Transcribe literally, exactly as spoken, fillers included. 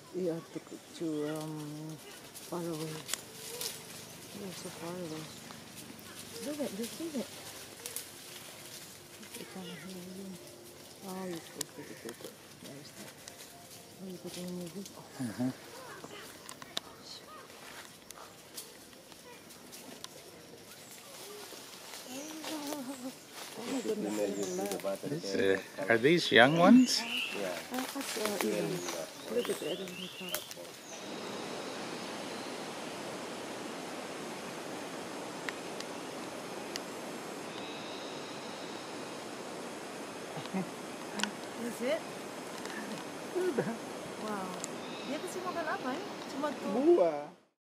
You have to to um far away. You're so far away. Do it, just do it. You can't hear you. Oh, you're supposed to put it. There's that. Oh, you put in the movie. Oh. Uh-huh. Oh my goodness, This, uh, are these young ones? Yeah. uh, that's, uh, even, look at the other one. That's it? Wow. Dia kasi makan apa eh? Cuma tuh. Buah.